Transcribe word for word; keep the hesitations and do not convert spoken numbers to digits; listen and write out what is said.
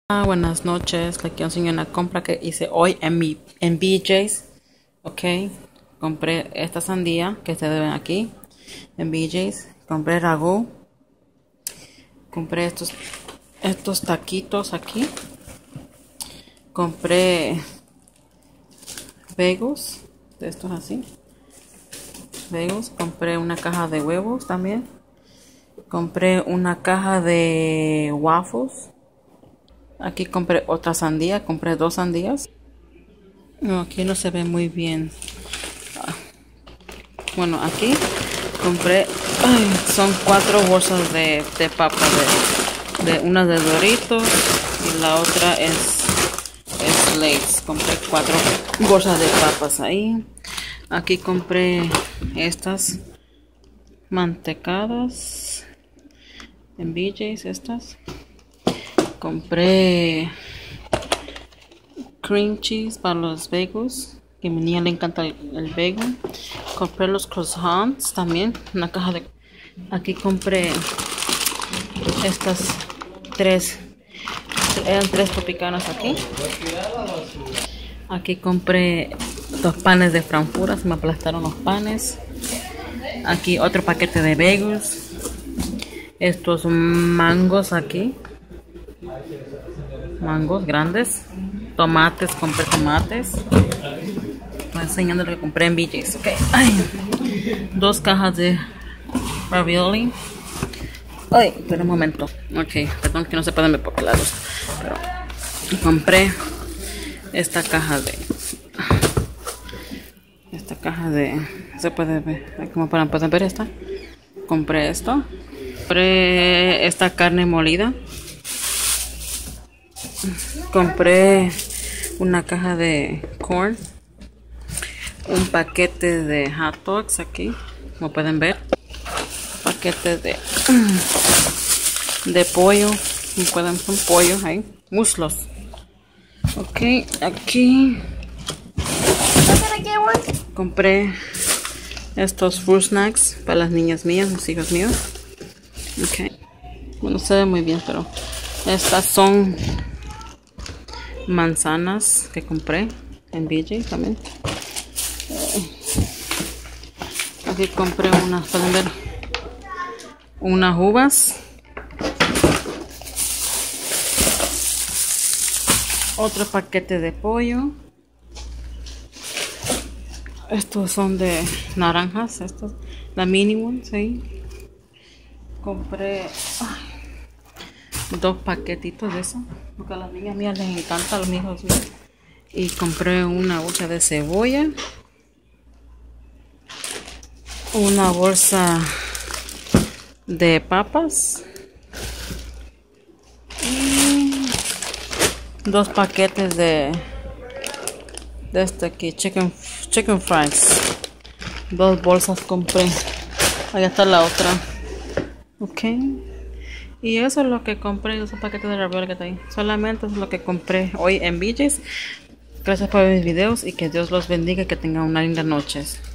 Ah, buenas noches, le quiero enseñar una compra que hice hoy en mi en B J's. Ok, compré esta sandía que ustedes ven aquí en B J's. Compré ragú, compré estos estos taquitos aquí, compré bagels de estos así, bagels, compré una caja de huevos también, compré una caja de waffles. Aquí compré otra sandía, compré dos sandías. No, aquí no se ve muy bien. Ah, bueno, aquí compré, ay, son cuatro bolsas de, de papa, de, de una de Doritos y la otra es, es Lay's. Compré cuatro bolsas de papas ahí. Aquí compré estas mantecadas en B J's, estas. Compré cream cheese para los bagels, que a mi niña le encanta el, el bagel. Compré los croissants también, una caja de... Aquí compré estas tres, eran tres tropicanas aquí. Aquí compré dos panes de Frankfurt, se me aplastaron los panes. Aquí otro paquete de bagels. Estos mangos aquí. Mangos grandes, tomates, compré tomates. Estoy enseñando lo que compré en B J's. Okay. Ay. Dos cajas de ravioli. Ay, espera un momento. Ok, perdón que no se pueden ver por la luz. Pero compré esta caja de. Esta caja de. Se puede ver. Como para pueden ver esta. Compré esto. Compré esta carne molida. Compré una caja de corn, un paquete de hot dogs aquí, como pueden ver, paquete de de pollo, como pueden ver, pollo ahí, muslos. Ok, aquí compré estos fruit snacks para las niñas mías, los hijos míos. Ok, bueno, se ve muy bien, pero estas son manzanas que compré en B J también. Aquí compré unas, pueden ver, unas uvas, otro paquete de pollo. Estos son de naranjas, estos, la mini ones ahí. Compré ay, dos paquetitos de eso, porque a las niñas mías les encanta, a los hijos míos. Y compré una bolsa de cebolla, una bolsa de papas y dos paquetes de de este aquí, chicken chicken fries. Dos bolsas compré. Ahí está la otra. Ok. Y eso es lo que compré, esos paquetes de ravioli que está ahí. Solamente es lo que compré hoy en B J's. Gracias por ver mis videos y que Dios los bendiga y que tengan una linda noche.